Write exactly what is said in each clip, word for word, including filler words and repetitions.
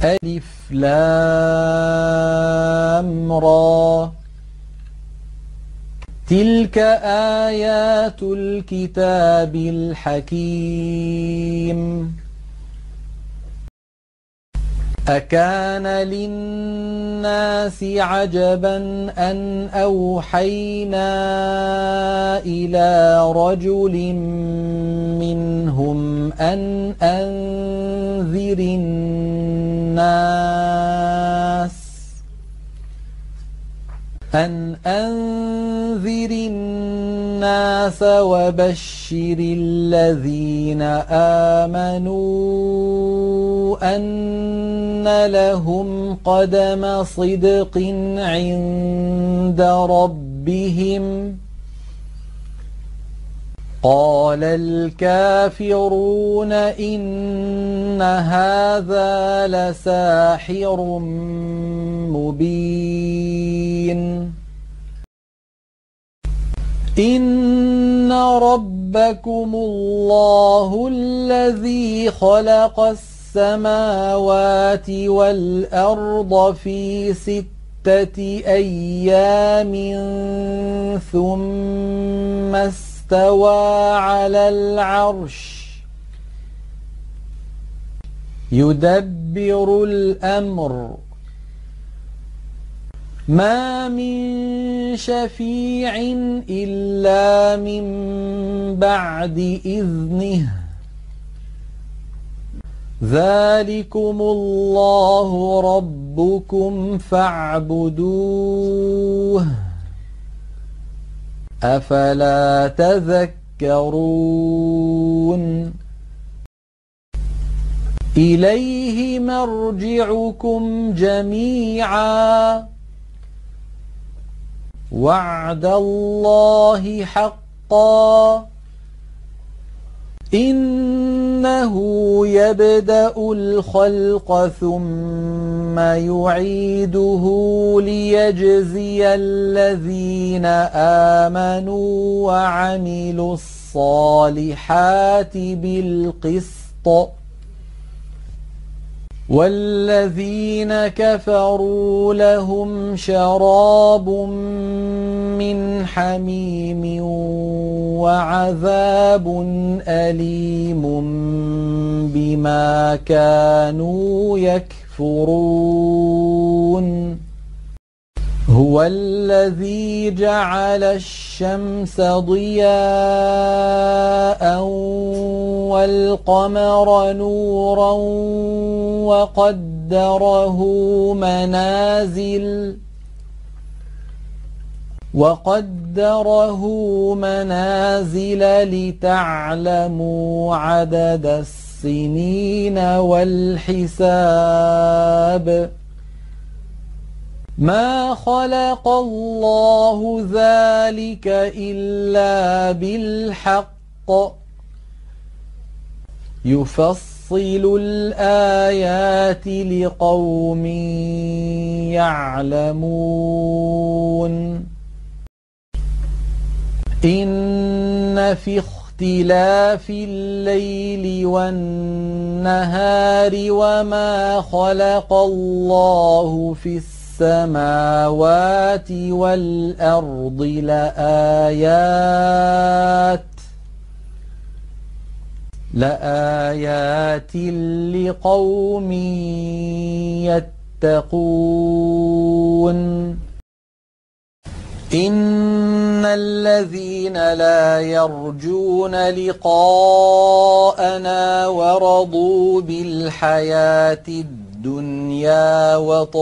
ألف لام را تلك آيات الكتاب الحكيم أكان للناس عجبا أن أوحينا إلى رجل منهم أن أنذر الناس أن أنذر الناس وبشر الذين آمنوا أن لهم قدم صدق عند ربهم قال الكافرون إن هذا لساحر مبين إن ربكم الله الذي خلق السماوات والأرض في ستة أيام ثم استوى على العرش يدبر الأمر ما من شفيع إلا من بعد إذنه ذلكم الله ربكم فاعبدوه أفلا تذكرون إليه مرجعكم جميعا وعد الله حقا إنه يبدأ الخلق ثم يعيده ليجزي الذين آمنوا وعملوا الصالحات بالقسط والذين كفروا لهم شراب من حميم وعذاب أليم بما كانوا يكفرون هو الذي جعل الشمس ضياء والقمر نورا وقدره منازل وقدره منازل لتعلموا عدد السنين والحساب ما خلق الله ذلك إلا بالحق يفصل الآيات لقوم يعلمون إن في اختلاف الليل والنهار وما خلق الله في السماوات والأرض لآيات لآيات لقوم يتقون إن الذين لا يرجون لقاءنا ورضوا بالحياة الدنيا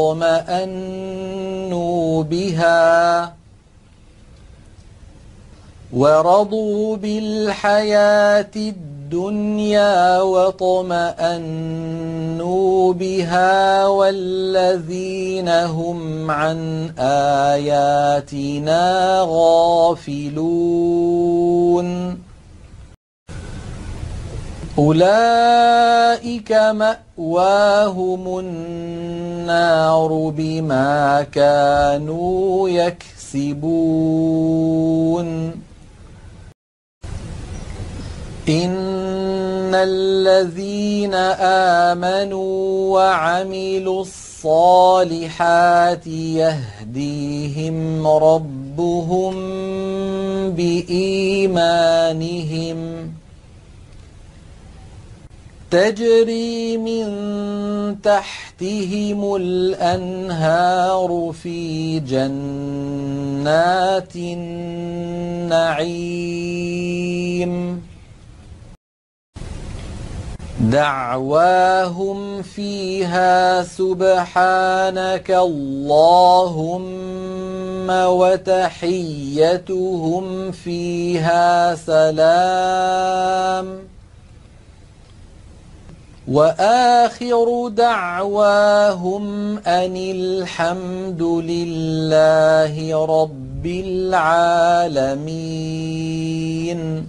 واطمأنوا بها ورضوا بالحياة الدنيا واطمأنوا بها والذين هم عن آياتنا غافلون أولئك مأواهم النار بما كانوا يكسبون إن الذين آمنوا وعملوا الصالحات يهديهم ربهم بإيمانهم تجري من تحتهم الأنهار في جنات النعيم دعواهم فيها سبحانك اللهم وتحيتهم فيها سلام وآخر دعواهم أن الحمد لله رب العالمين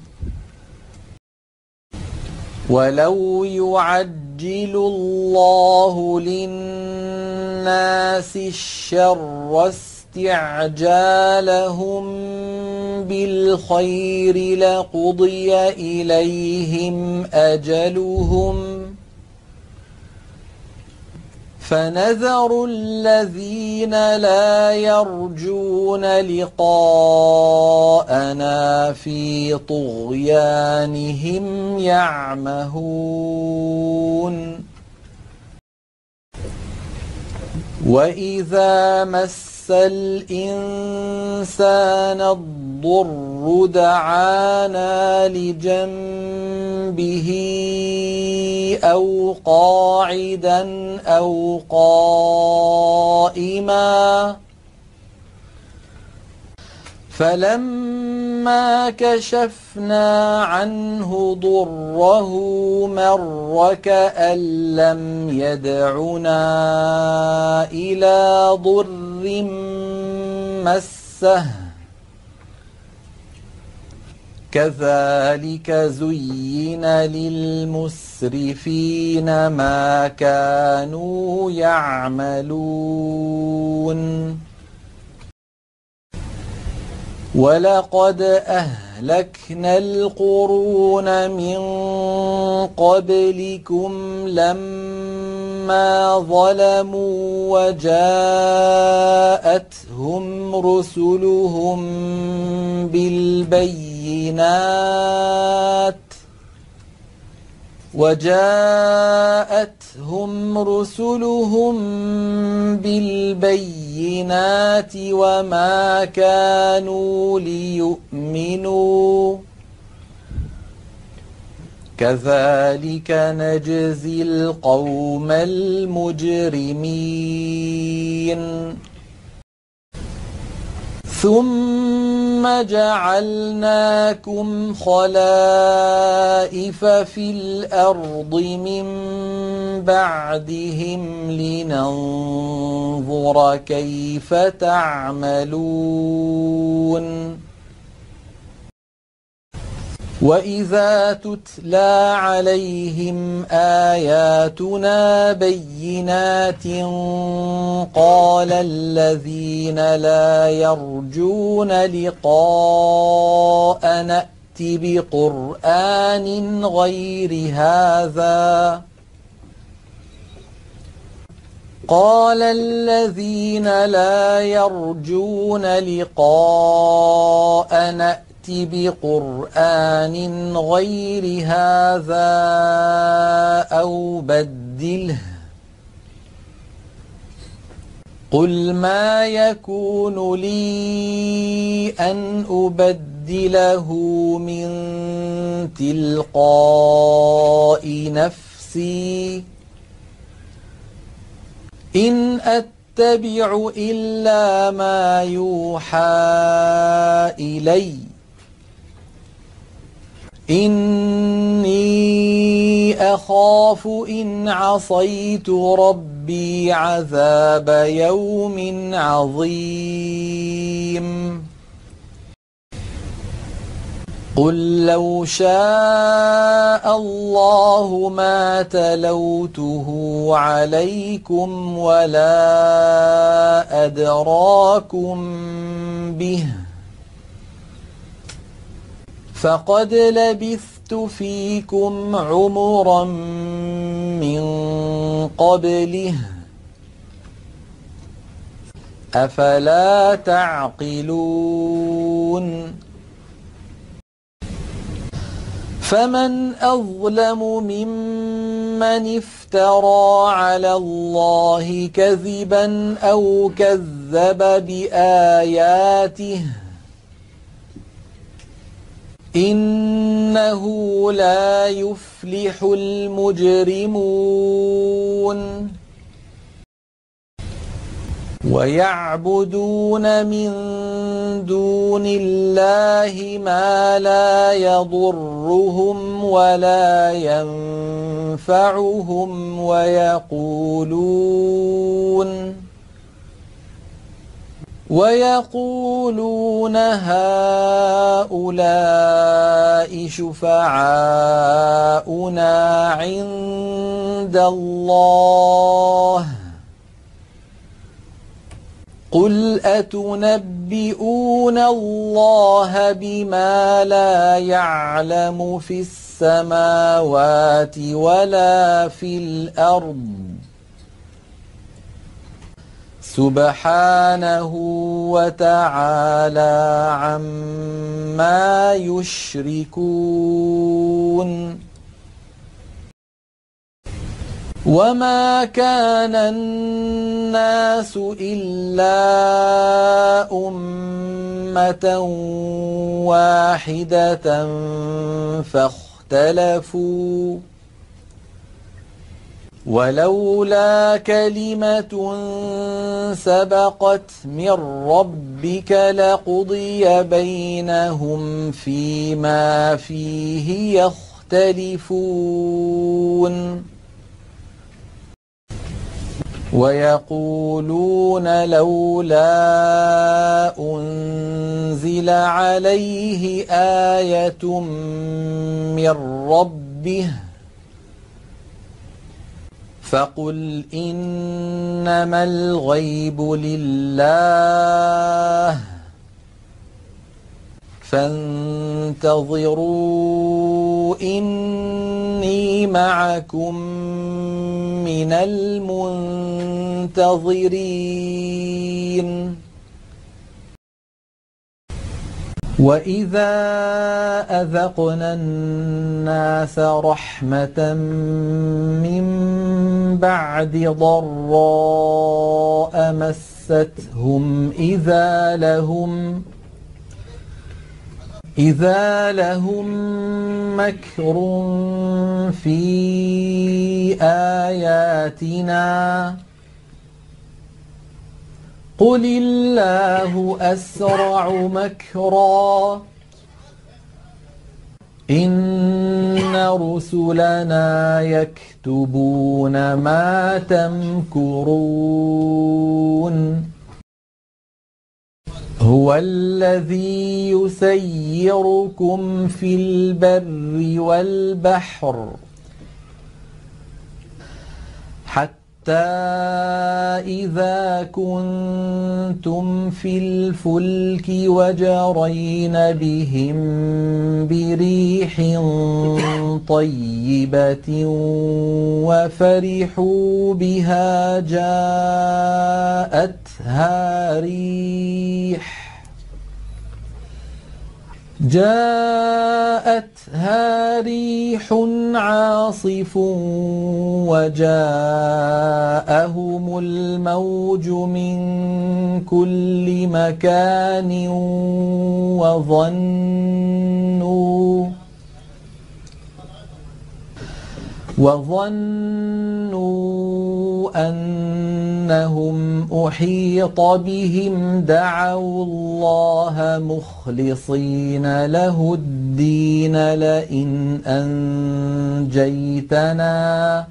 ولو يعجل الله للناس الشر استعجالهم بالخير لقضي إليهم أجلهم فنذر الذين لا يرجون لقاءنا في طغيانهم يعمهون وإذا مس الإنسان الضر دعانا لجنبه أو قاعدا أو قائما فلما كشفنا عنه ضره مر كأن لم يدعنا إلى ضر مسه كذلك زين للمسرفين ما كانوا يعملون ولقد أهلكنا القرون من قبلكم لما ظلموا وجاءتهم رسلهم بالبينات وجاءتهم رسلهم بالبينات وما كانوا ليؤمنوا كذلك نجزي القوم المجرمين ثم جعلناكم خلائف في الأرض من بعدهم لننظر كيف تعملون وإذا تتلى عليهم آياتنا بينات قال الذين لا يرجون لقاء نأت بقرآن غير هذا قال الذين لا يرجون لقاء نأت بقرآن غير هذا أو بدله قل ما يكون لي أن أبدله من تلقاء نفسي إن أتبع إلا ما يوحى إلي إني أخاف إن عصيت ربي عذاب يوم عظيم قل لو شاء الله ما تلوته عليكم ولا أدراكم به فقد لبثت فيكم عمرا من قبله أفلا تعقلون فمن أظلم ممن افترى على الله كذبا أو كذب بآياته إنه لا يفلح المجرمون ويعبدون من دون الله ما لا يضرهم ولا ينفعهم ويقولون ويقولون هؤلاء شفعاؤنا عند الله قل أتنبئون الله بما لا يعلم في السماوات ولا في الأرض سبحانه وتعالى عما يشركون وما كان الناس إلا أمة واحدة فاختلفوا ولولا كلمة سبقت من ربك لقضي بينهم فيما فيه يختلفون ويقولون لولا أنزل عليه آية من ربه فقل إنما الغيب لله فانتظروا إني معكم من المنتظرين وإذا أذقنا الناس رحمة من بعد ضراء مستهم إذا لهم إذا لهم مكر في آياتنا قل الله أسرع مكرا إن رسلنا يكتبون ما تمكرون هو الذي يسيركم في البر والبحر حتى إذا كنتم في الفلك وجرين بهم بريح طيبة وفرحوا بها جاءتها ريح جاءتها ريح عاصف وجاءهم الموج من كل مكان وظنوا وظنوا أنهم أحيط بهم دعوا الله مخلصين له الدين لئن أنجيتنا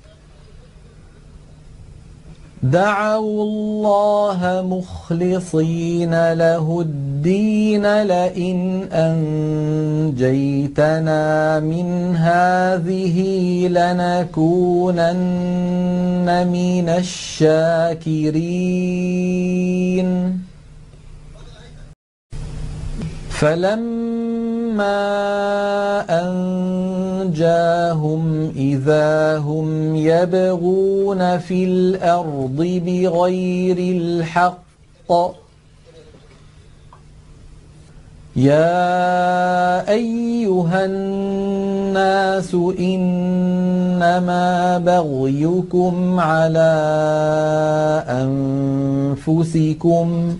دعوا الله مخلصين له الدين لئن أنجيتنا من هذه لنكونن من الشاكرين فلما أنجاهم إذا هم يبغون في الأرض بغير الحق يا أيها الناس إنما بغيكم على أنفسكم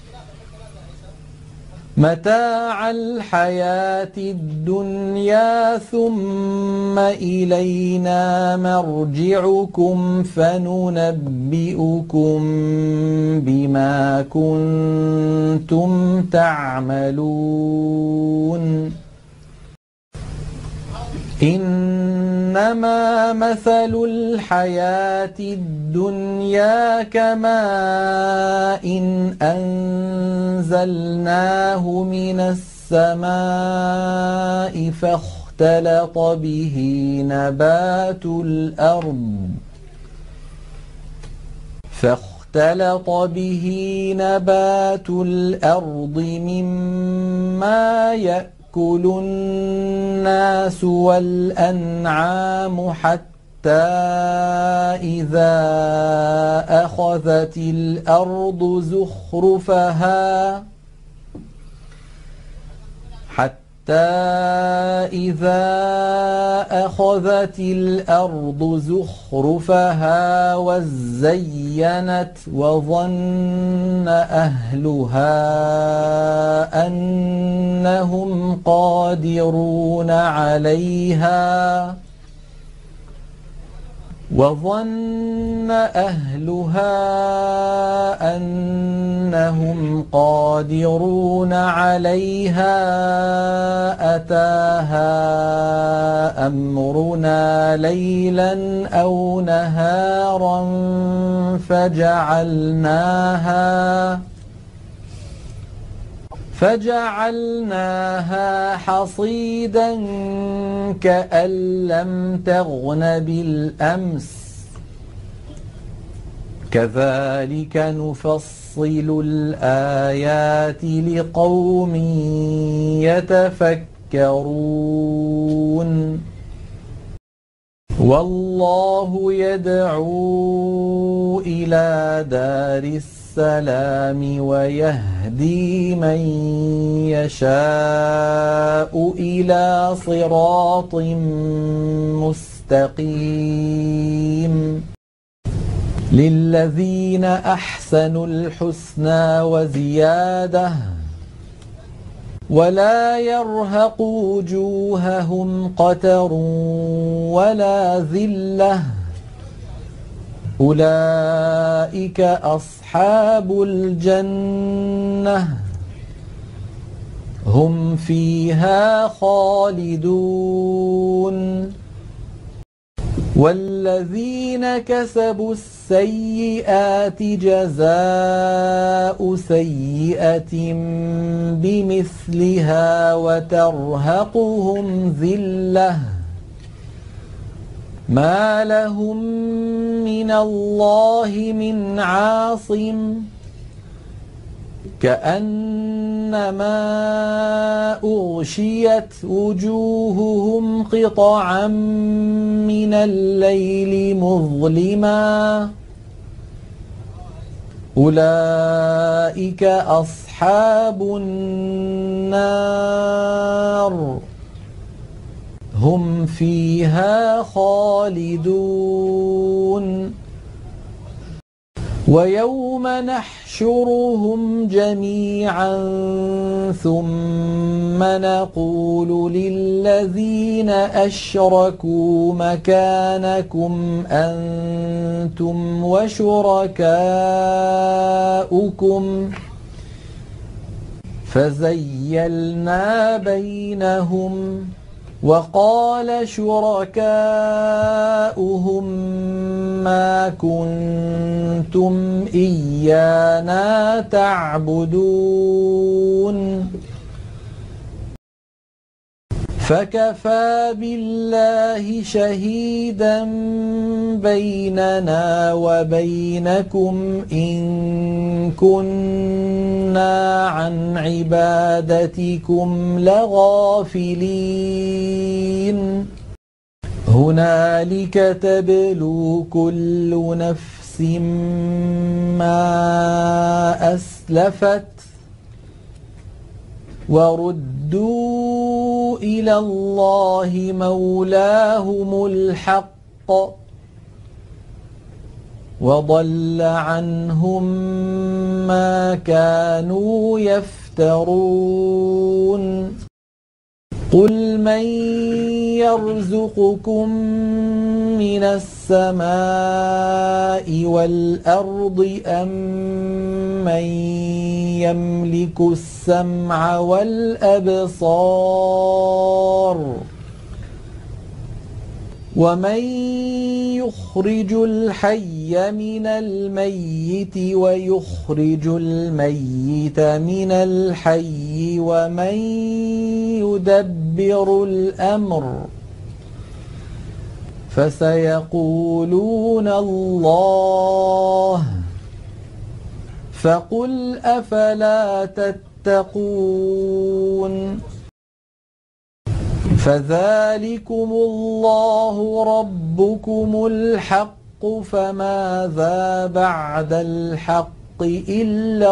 متاع الحياة الدنيا ثم إلينا مرجعكم فننبئكم بما كنتم تعملون إنما مثل الحياة الدنيا كماء إن أنزلناه من السماء فاختلط به نبات الأرض فاختلط به نبات الأرض مما يأكل يأكل الناس والأنعام حتى إذا أخذت الأرض زخرفها حتى إذا أخذت الأرض زخرفها وزينت وظن أهلها أنهم قادرون عليها وظن أهلها أنهم قادرون عليها أتاها أمرنا ليلا أو نهارا فجعلناها فجعلناها حصيدا كأن لم تغن بالأمس كذلك نفصل الآيات لقوم يتفكرون والله يدعو إلى دار السلام السلام ويهدي من يشاء إلى صراط مستقيم للذين أحسنوا الحسنى وزيادة ولا يرهق وجوههم قتر ولا ذلة أولئك أصحاب الجنة هم فيها خالدون والذين كسبوا السيئات جزاء سيئة بمثلها وترهقهم ذلة ما لهم من الله من عاصم كأنما أغشيت وجوههم قطعا من الليل مظلما أولئك أصحاب النار هم فيها خالدون ويوم نحشرهم جميعا ثم نقول للذين أشركوا مكانكم أنتم وشركاؤكم فزيلنا بينهم وقال شركاؤهم ما كنتم إيانا تعبدون فكفى بالله شهيدا بيننا وبينكم إن كنا عن عبادتكم لغافلين هنالك تبلو كل نفس ما أسلفت وردوا إلى الله مولاهم الحق وضل عنهم ما كانوا يفترون قل من يرزقكم من السماء والأرض أم من يملك السمع والأبصار ومن يخرج الحي من الميت ويخرج الميت من الحي ومن يدبر الأمر فسيقولون الله فقل أفلا تتقون فذلكم الله ربكم الحق فماذا بعد الحق إلا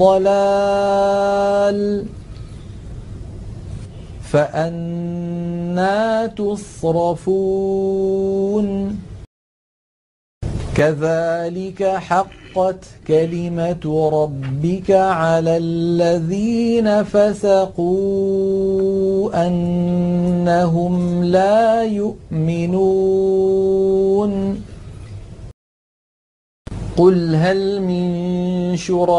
الضلال فأنى تصرفون كذلك حقت كلمة ربك على الذين فسقوا أنهم لا يؤمنون قل هل من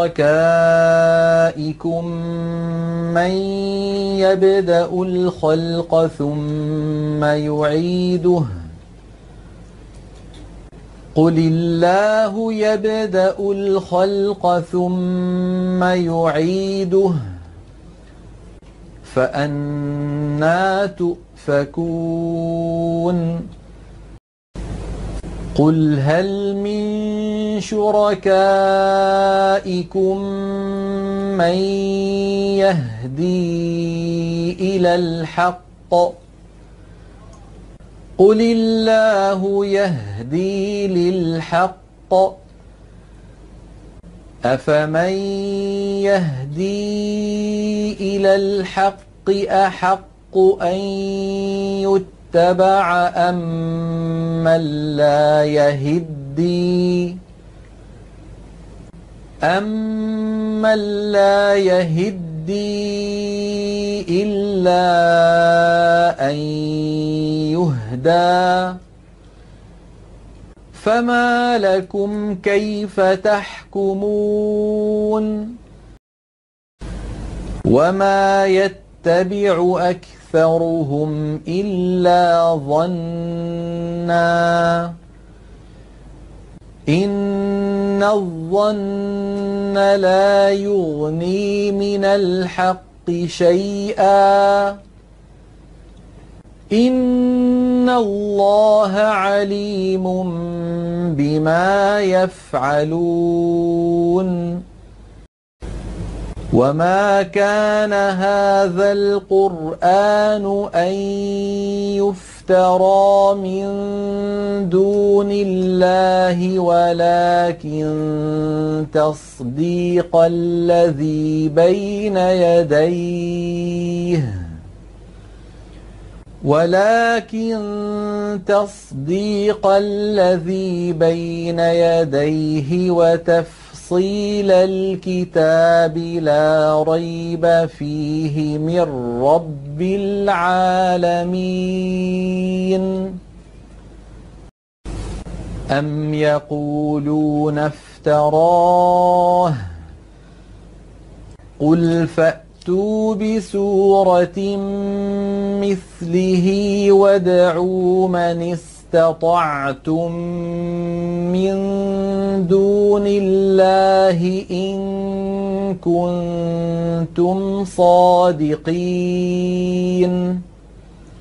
شركائكم من يبدأ الخلق ثم يعيده قل الله يبدأ الخلق ثم يعيده فأنى تؤفكون قل هل من شركائكم من يهدي إلى الحق قل الله يهدي للحق أفمن يهدي إلى الحق أحق أن يتبع أم من لا يهدي أمن لا يهدي إلا أن يهدى فما لكم كيف تحكمون وما يتبع أكثرهم إلا ظنّا إن الظن لا يغني من الحق شيئا إن الله عليم بما يفعلون وما كان هذا القرآن أن يفترى من دون الله ولكن تصديق الذي بين يديه ولكن تصديق الذي بين يديه وتفصيل الكتاب لا ريب فيه من رب العالمين أم يقولون افتراه قل فأتوا بسورة مثله وادعوا من استطعتم من دون الله إن كنتم صادقين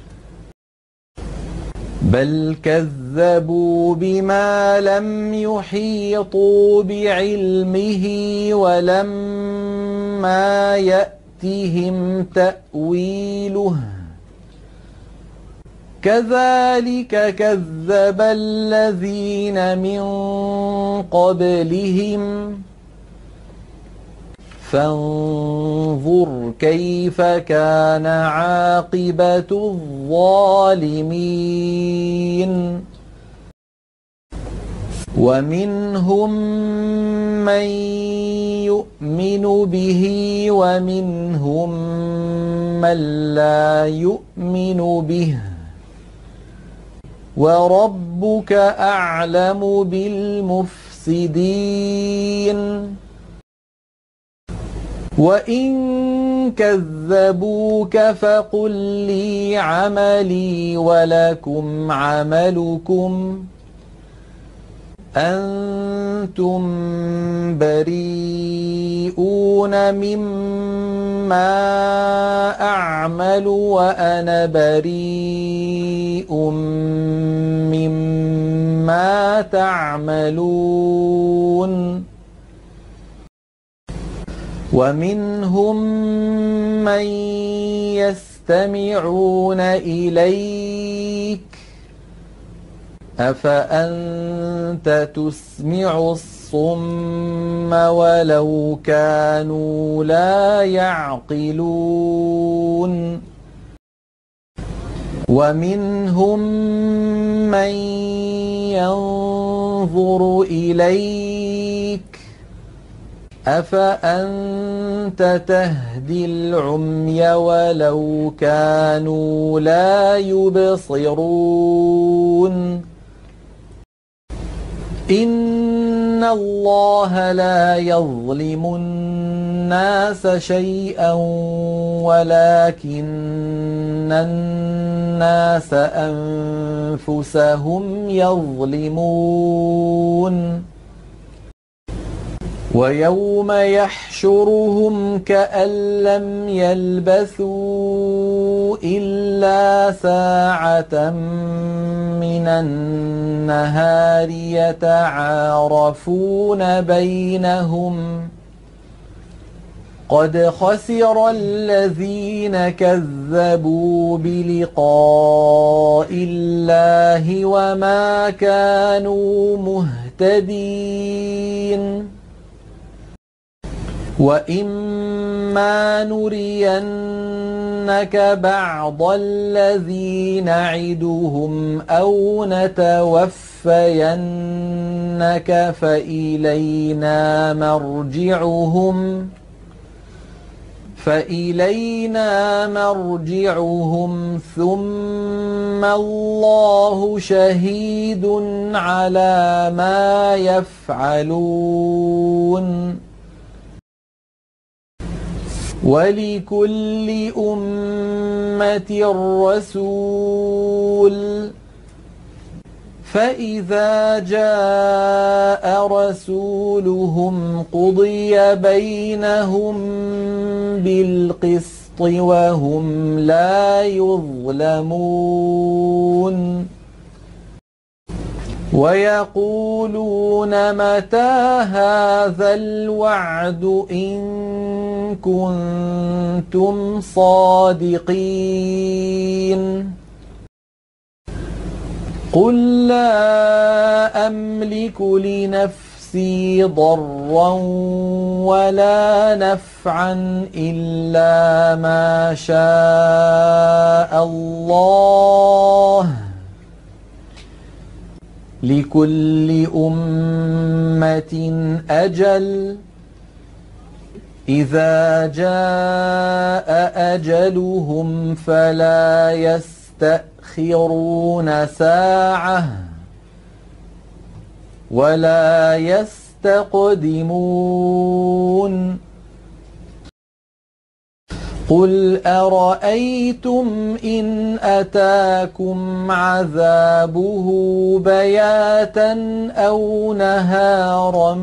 بل كذبوا بما لم يحيطوا بعلمه ولما يأتهم تأويله كذلك كذب الذين من قبلهم فانظر كيف كان عاقبة الظالمين ومنهم من يؤمن به ومنهم من لا يؤمن به وربك أعلم بالمفسدين وإن كذبوك فقل لي عملي ولكم عملكم أنتم بريئون مما أعمل وأنا بريء مما تعملون ومنهم من يستمعون إليك أفأنت تسمع الصم ولو كانوا لا يعقلون ومنهم من ينظر إليك أفأنت تهدي العمي ولو كانوا لا يبصرون إن الله لا يظلم الناس شيئا ولكن الناس أنفسهم يظلمون ويوم يحشرهم كأن لم يلبثوا إلا ساعة من النهار يتعارفون بينهم قد خسر الذين كذبوا بلقاء الله وما كانوا مهتدين وإما نرينك بعض الذي نعدهم أو نتوفينك فإلينا مرجعهم فإلينا مرجعهم ثم الله شهيد على ما يفعلون ولكل أمة رسول فإذا جاء رسولهم قضي بينهم بالقسط وهم لا يظلمون ويقولون متى هذا الوعد إن كنتم صادقين قل لا أملك لنفسي ضرا ولا نفعا إلا ما شاء الله لكل أمة أجل إذا جاء أجلهم فلا يستأخرون ساعة ولا يستقدمون قل أرأيتم إن أتاكم عذابه بياتا أو نهارا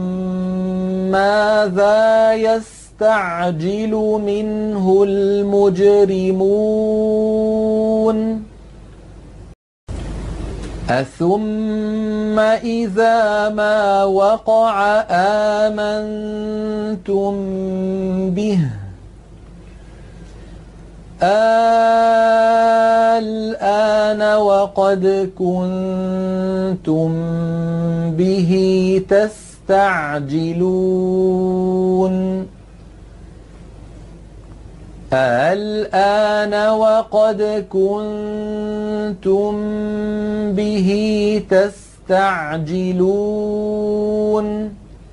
ماذا يستعجل منه المجرمون أثم إذا ما وقع آمنتم به الآن وقد كنتم به تستعجلون الآن وقد كنتم به تستعجلون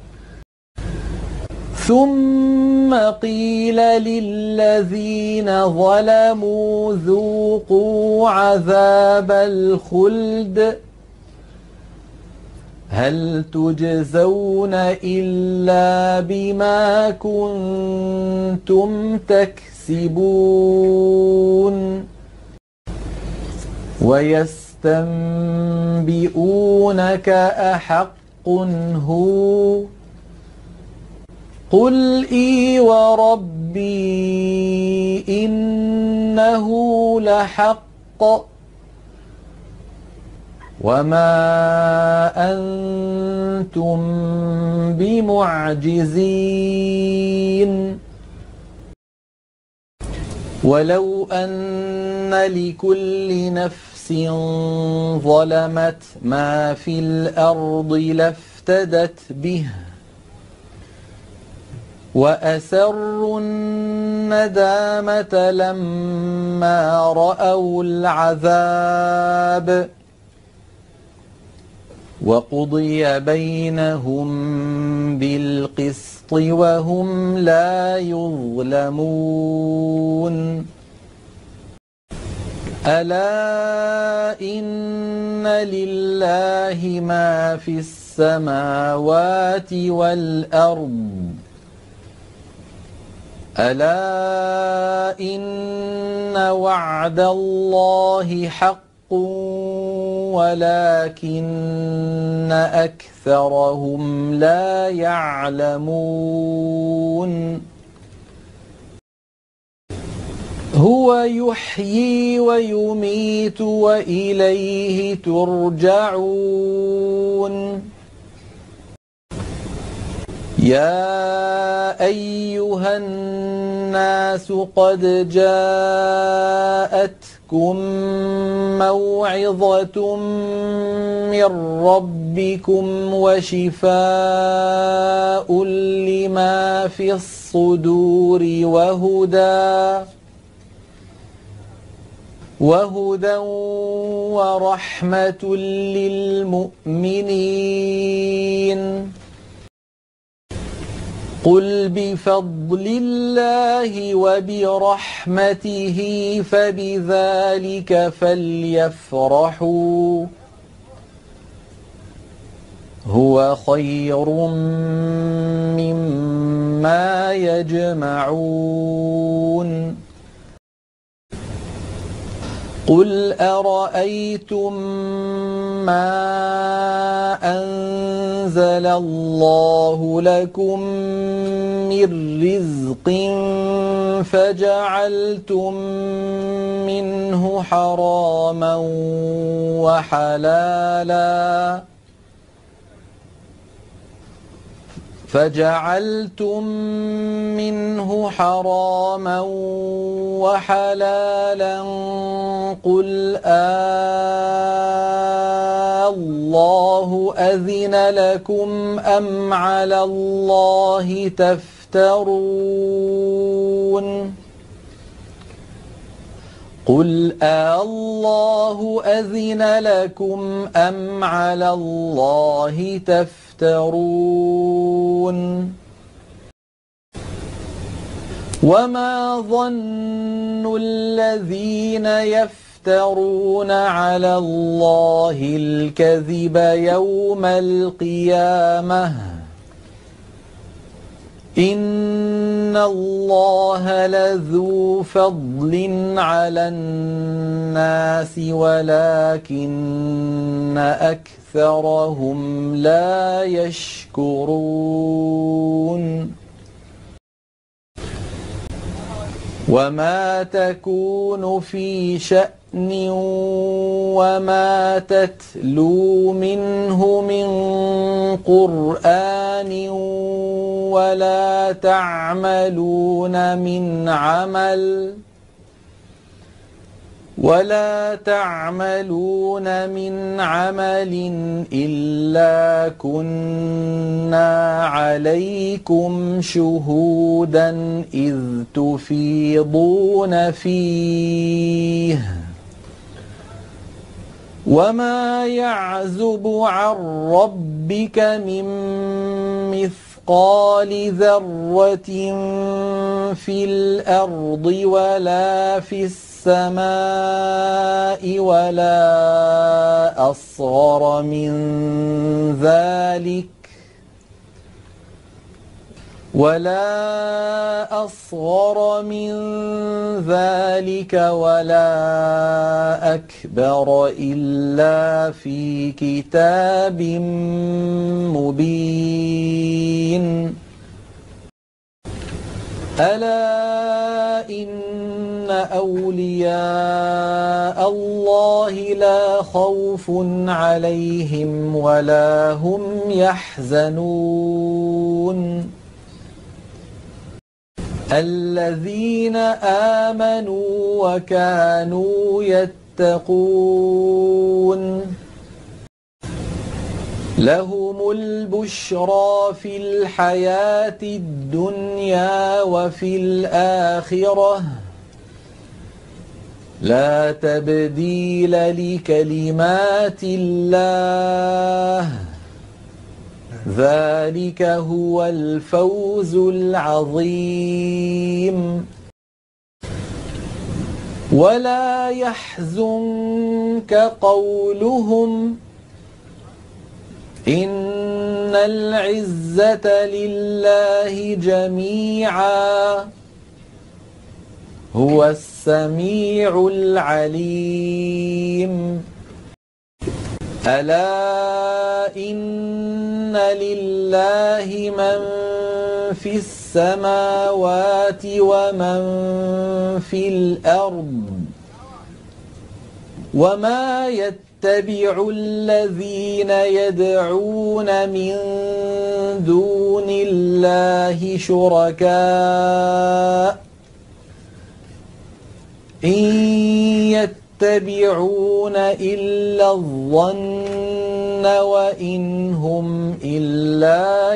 ثم قيل للذين ظلموا ذوقوا عذاب الخلد هل تجزون إلا بما كنتم تكسبون ويستنبئونك أحق هو قل إي وربي إنه لحق وما أنتم بمعجزين ولو أن لكل نفس ظلمت ما في الأرض لافتدت به وأسروا الندامة لما رأوا العذاب وقضي بينهم بالقسط وهم لا يظلمون ألا إن لله ما في السماوات والأرض ألا إن وعد الله حق ولكن أكثرهم لا يعلمون هو يحيي ويميت وإليه ترجعون يا أيها الناس قد جاءتكم موعظة من ربكم وشفاء لما في الصدور وهدى وهدى ورحمة للمؤمنين قل بفضل الله وبرحمته فبذلك فليفرحوا هو خير مما يجمعون قل أرأيتم ما أنزل الله لكم من رزق فجعلتم منه حراما وحلالا فجعلتم منه حراما وحلالا قل آه الله أذن لكم أم على الله تفترون قل آه الله أذن لكم أم على الله تفترون وما ظن الذين يفترون على الله الكذب يوم القيامة إن الله لذو فضل على الناس ولكن أكثرهم لا يشكرون وما تكون في شأن شأن وما تتلو منه من قرآن ولا تعملون من عمل ولا تعملون من عمل إلا كنا عليكم شهودا إذ تفيضون فيه وما يعزب عن ربك من مثقال ذرة في الأرض ولا في السماء ولا أصغر من ذلك ولا أصغر من ذلك ولا أكبر إلا في كتاب مبين ألا إن أولياء الله لا خوف عليهم ولا هم يحزنون الذين آمنوا وكانوا يتقون لهم البشرى في الحياة الدنيا وفي الآخرة لا تبديل لكلمات الله ذلك هو الفوز العظيم ولا يحزنك قولهم إن العزة لله جميعا هو السميع العليم ألا إن لله من في السماوات ومن في الأرض وما يتبع الذين يدعون من دون الله شركاء إن يتبعون إلا الظن وإن هم إلا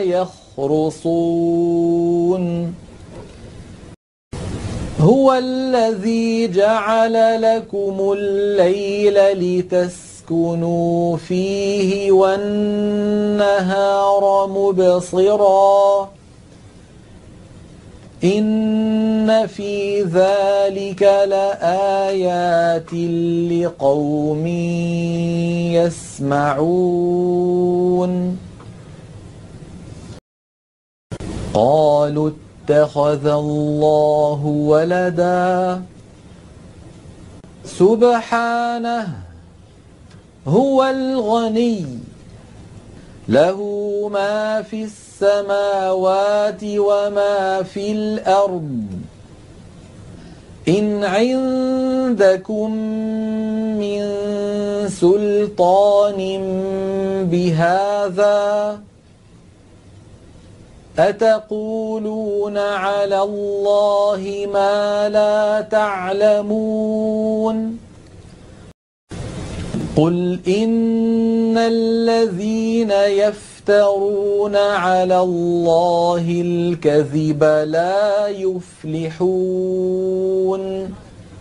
يخرصون هو الذي جعل لكم الليل لتسكنوا فيه والنهار مبصرا إن في ذلك لآيات لقوم يسمعون قالوا اتخذ الله ولدا سبحانه هو الغني له ما في السماوات وما في الأرض إن عندكم من سلطان بهذا أتقولون على الله ما لا تعلمون قل إن الذين يفترون على الله الكذب لا يفلحون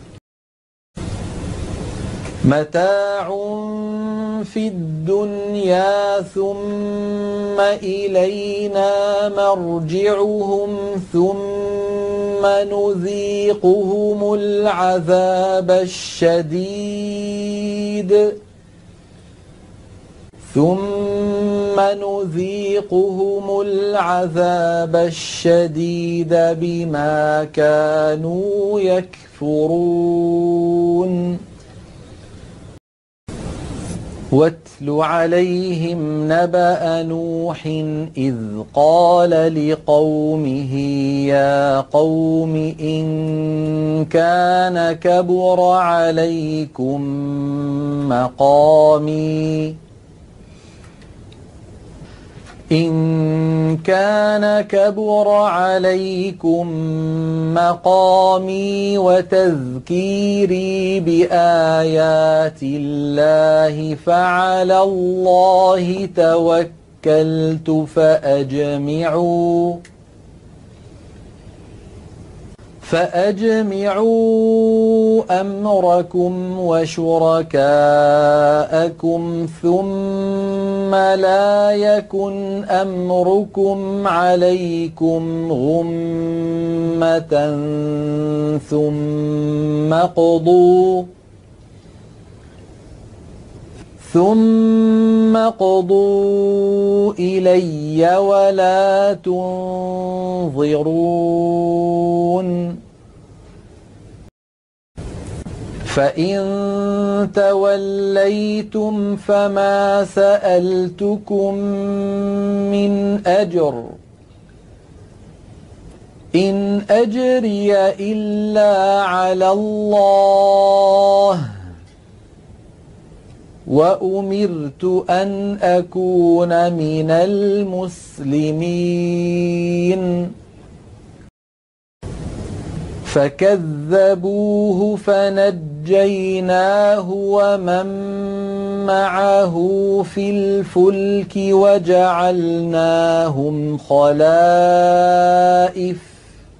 متاع في الدنيا ثم إلينا مرجعهم ثم نذيقهم العذاب الشديد ثم نذيقهم العذاب الشديد بما كانوا يكفرون واتل عليهم نبأ نوح إذ قال لقومه يا قوم إن كان كبر عليكم مقامي إن كان كبر عليكم مقامي وتذكيري بآيات الله فعلى الله توكلت فأجمعوا فأجمعوا أمركم وشركاءكم ثم لا يكن أمركم عليكم غمة ثم قضوا ثم قضوا إلي ولا تنظرون فإن توليتم فما سألتكم من أجر إن أجري إلا على الله وأمرت أن أكون من المسلمين فكذبوه فنجيناه ومن معه في الفلك وجعلناهم خلائف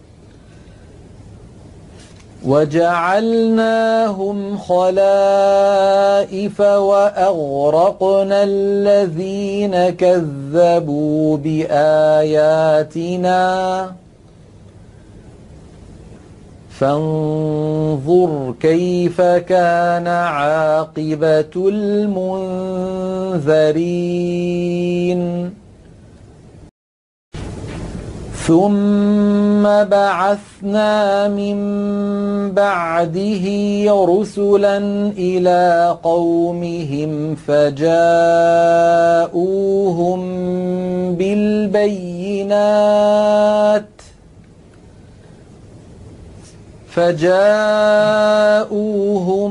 وجعلناهم خلائف وأغرقنا الذين كذبوا بآياتنا فانظر كيف كان عاقبة المنذرين ثم بعثنا من بعده رسلا إلى قومهم فجاءوهم بالبينات فجاءوهم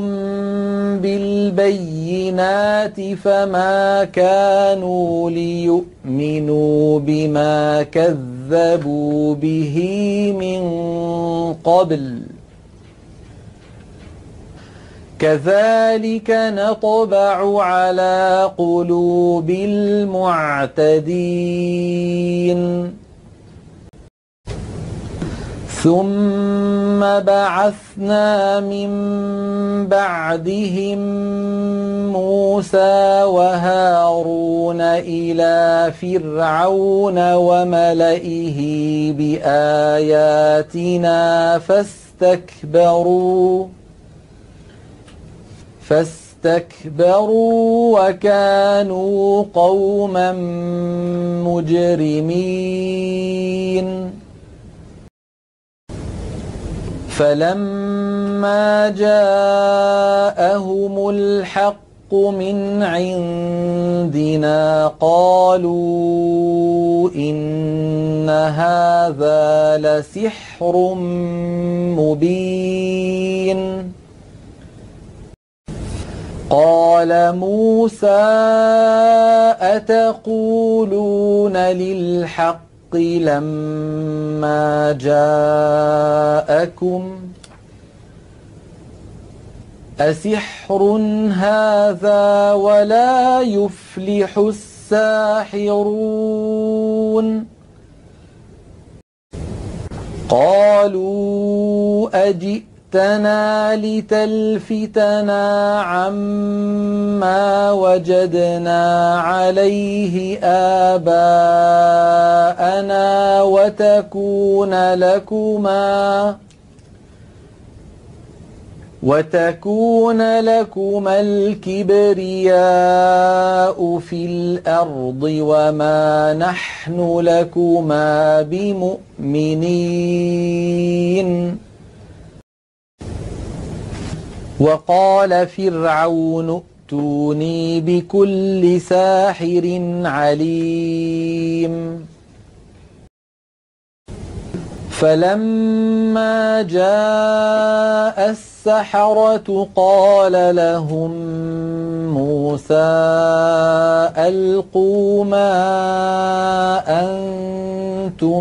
بالبينات فما كانوا ليؤمنوا بما كذبوا به من قبل كذلك نطبع على قلوب المعتدين ثم بعثنا من بعدهم موسى وهارون إلى فرعون وملئه بآياتنا فاستكبروا فاستكبروا وكانوا قوما مجرمين فلما جاءهم الحق من عندنا قالوا إن هذا لسحر مبين قال موسى أتقولون للحق لما جاءكم أسحر هذا ولا يفلح الساحرون قالوا أجئتنا لتلفتنا عما وجدنا عليه آباءنا وتكون لكما وتكون لكما الكبرياء في الأرض وما نحن لكما بمؤمنين وقال فرعون ائتوني بكل ساحر عليم. فلما جاء السحرة قال لهم موسى ألقوا ما أنتم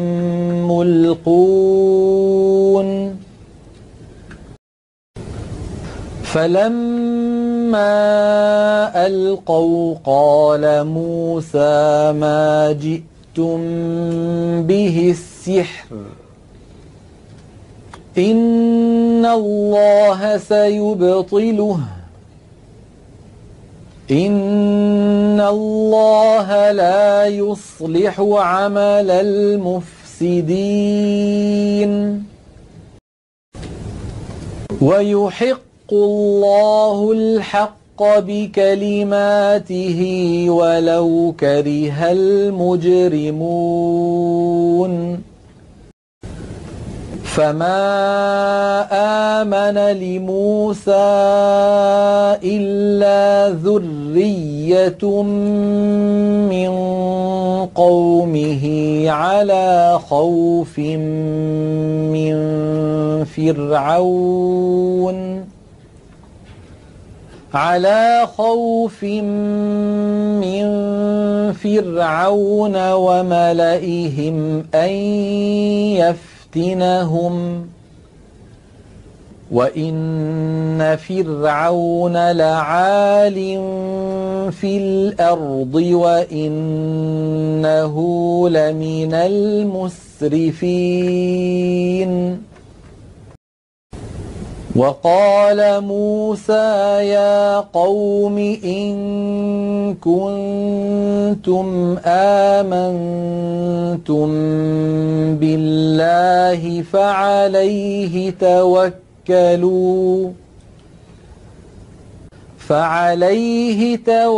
ملقون. فلما ألقوا قال موسى ما جئتم به السحر إن الله سيبطله إن الله لا يصلح عمل المفسدين ويحق الله الحق بكلماته ولو كره المجرمون. فما آمن لموسى إلا ذرية من قومه على خوف من فرعون على خوف من فرعون وملئهم أن يفتنهم وإن فرعون لعال في الأرض وإنه لمن المسرفين. وقال موسى يا قوم إن كنتم آمنتم بالله فعليه توكلوا فعليه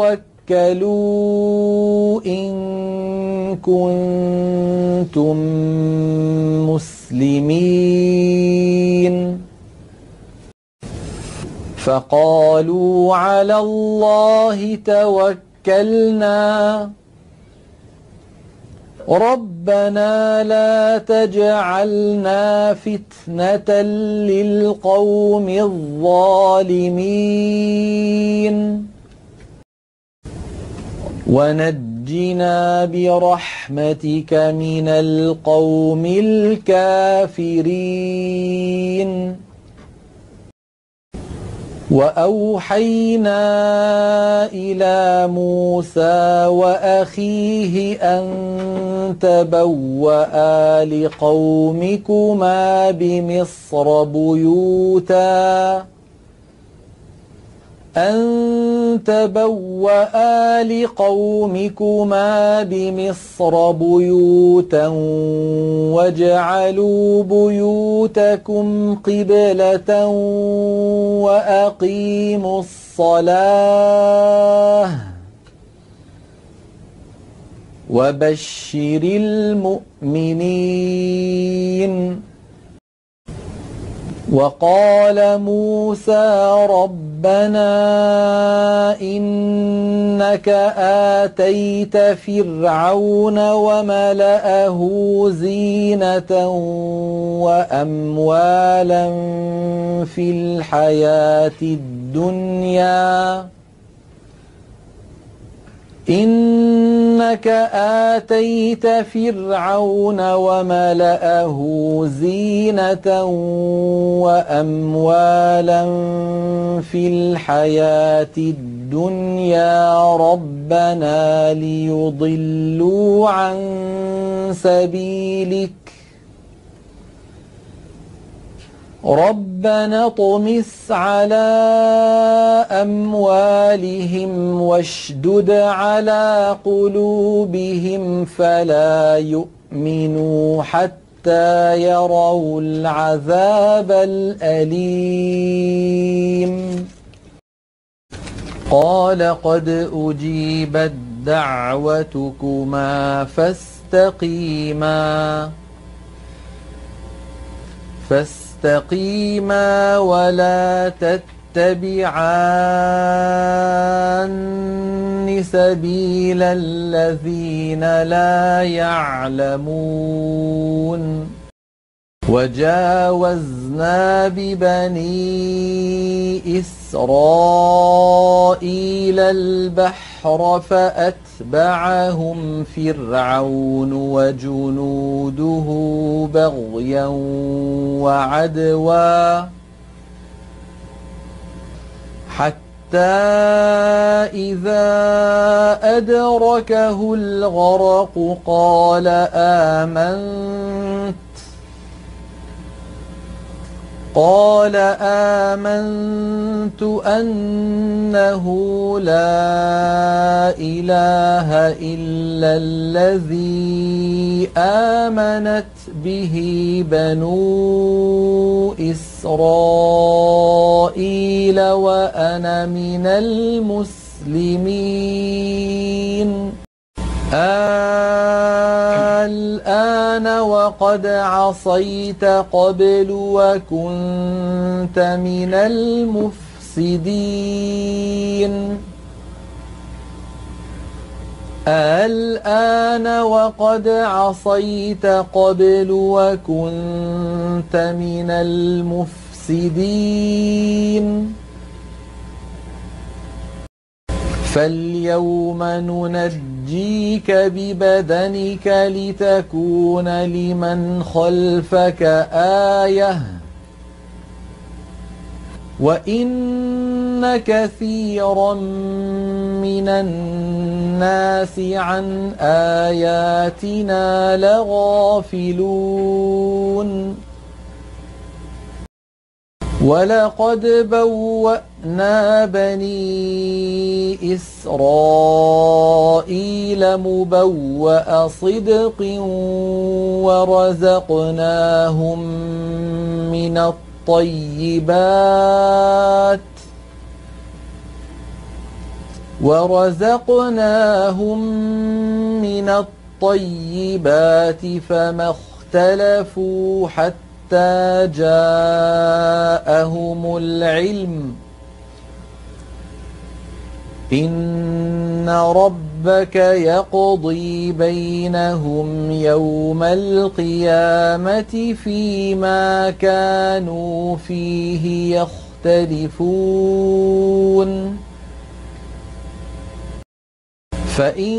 توكلوا إن كنتم مسلمين. فقالوا على الله توكلنا ربنا لا تجعلنا فتنة للقوم الظالمين ونجنا برحمتك من القوم الكافرين. وأوحينا إلى موسى وأخيه أن تبوأ لقومكما بمصر بيوتا أن تبوأ لقومكما بمصر بيوتا واجعلوا بيوتكم قبلة وأقيموا الصلاة وبشر المؤمنين. وقال موسى ربنا إنك آتيت فرعون وملأه زينة وأموالا في الحياة الدنيا إنك آتيت فرعون وملأه زينة وأموالا في الحياة الدنيا ربنا ليضلوا عن سبيلك ربنا اطمس على أموالهم واشدد على قلوبهم فلا يؤمنوا حتى يروا العذاب الأليم. قال قد أجيبت دعوتكما فاستقيما فاستقيما ولا تتبعان سبيل الذين لا يعلمون وجاوزنا ببني إسرائيل البحر فأتبعهم فرعون وجنوده بغيا وعدوا حتى إذا أدركه الغرق قال آمنت قال آمنت أنه لا إله إلا الذي آمنت به بنو إسرائيل وأنا من المسلمين الآن وقد عصيت قبل وكنت من المفسدين الآن وقد عصيت قبل وكنت من المفسدين فاليوم ننجيك ببدنك لتكون لمن خلفك آية وإن كثيرا من الناس عن آياتنا لغافلون ولقد بوأنا بني إسرائيل مبوأ صدق ورزقناهم من الطيبات ورزقناهم من الطيبات فما اختلفوا حتى جاءهم العلم إن ربك يقضي بينهم يوم القيامة فيما كانوا فيه يختلفون فإن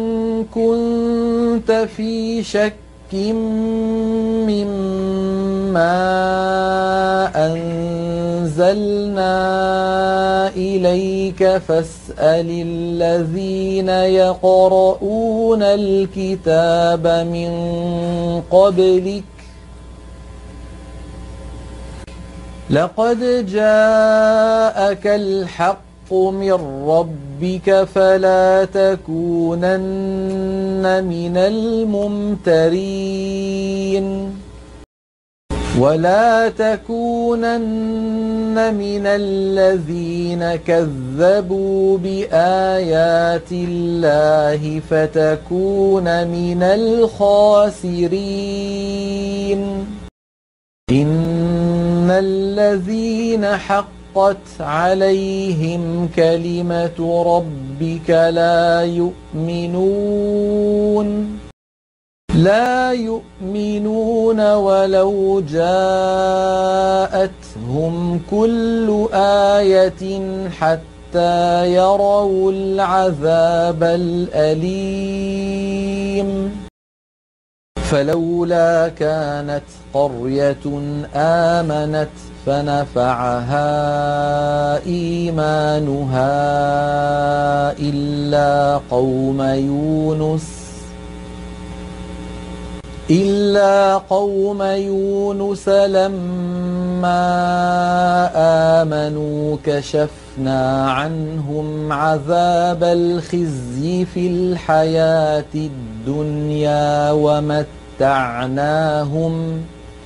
كنت في شك مما أنزلنا إليك فاسأل الذين يقرؤون الكتاب من قبلك لقد جاءك الحق من ربك فلا تكونن من الممترين ولا تكونن من الذين كذبوا بآيات الله فتكون من الخاسرين إن الذين حق حقت عليهم كلمة ربك لا يؤمنون لا يؤمنون ولو جاءتهم كل آية حتى يروا العذاب الأليم فلولا كانت قرية آمنت فنفعها إيمانها إلا قوم يونس إلا قوم يونس لما آمنوا كشفنا عنهم عذاب الخزي في الحياة الدنيا ومتعناهم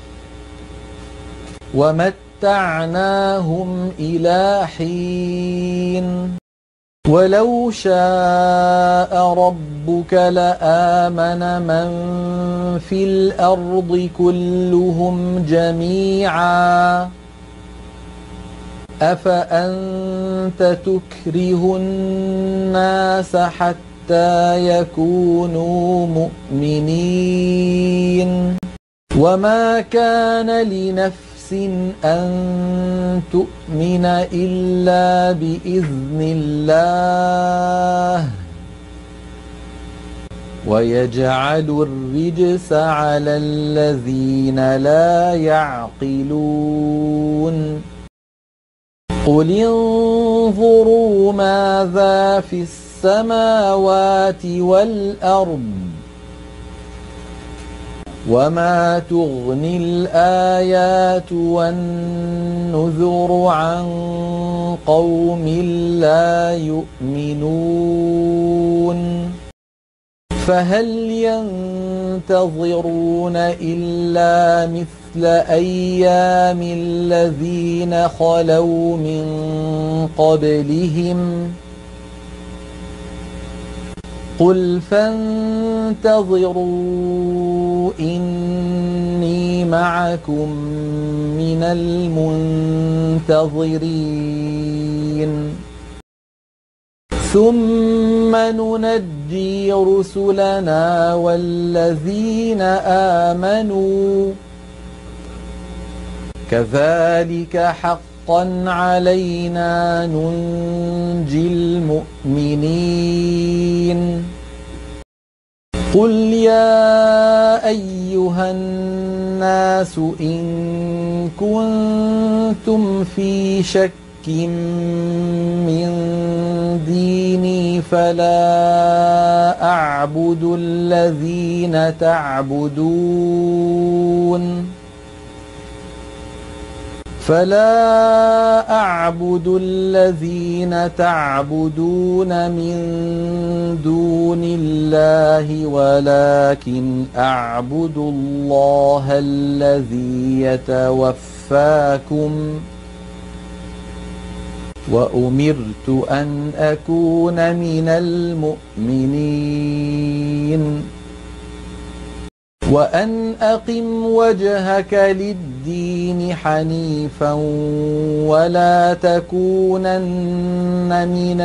ومتعناهم إلى حين ولو شاء ربك لآمن من في الأرض كلهم جميعا أفأنت تكره الناس حتى يكونوا مؤمنين وما كان لنفس أن تؤمن إلا بإذن الله ويجعل الرجس على الذين لا يعقلون قل انظروا ماذا في السماوات والأرض وما تغني الآيات والنذر عن قوم لا يؤمنون فهل ينتظرون إلا مثل أيام الذين خلوا من قبلهم قل فانتظروا إني معكم من المنتظرين ثم ننجي رسلنا والذين آمنوا كذلك حقا علينا ننجي المؤمنين قل يا أيها الناس إن كنتم في شك من ديني فلا أعبد الذين تعبدون فلا أعبد الذين تعبدون من دون الله ولكن أعبد الله الذي يتوفاكم وأمرت أن أكون من المؤمنين وأن أقم وجهك للدين حنيفا ولا تكونن من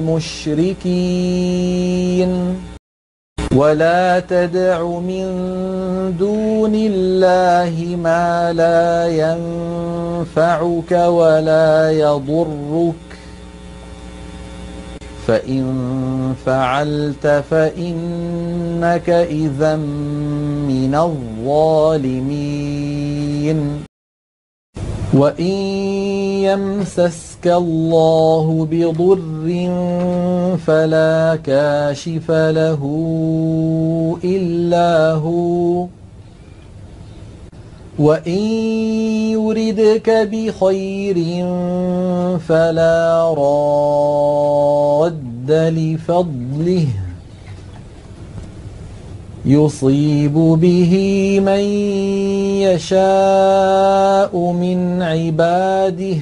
المشركين ولا تدع من دون الله ما لا ينفعك ولا يضرك فإن فعلت فإنك إذا من الظالمين وإن يمسسك الله بضر فلا كاشف له إلا هو وإن يردك بخير فلا راد لفضله يصيب به من يشاء من عباده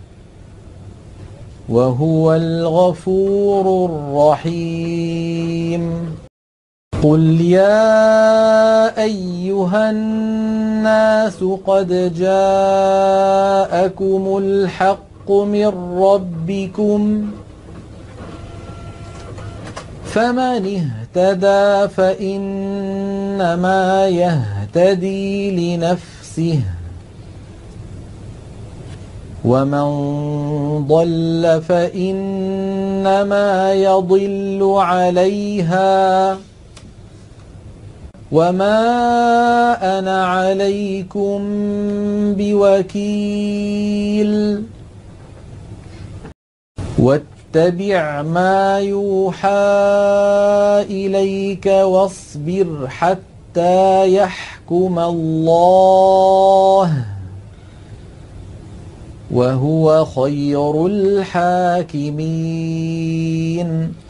وهو الغفور الرحيم قل يا أيها الناس قد جاءكم الحق من ربكم فمن اهتدى فإنما يهتدي لنفسه ومن ضل فإنما يضل عليها وما أنا عليكم بوكيل واتبع ما يوحى إليك واصبر حتى يحكم الله وهو خير الحاكمين